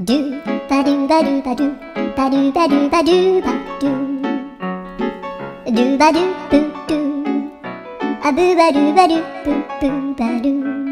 ドゥバドゥバドゥバドゥバドゥバドゥバドゥバドゥドゥバドゥブドゥあぶばるばるブブバドゥ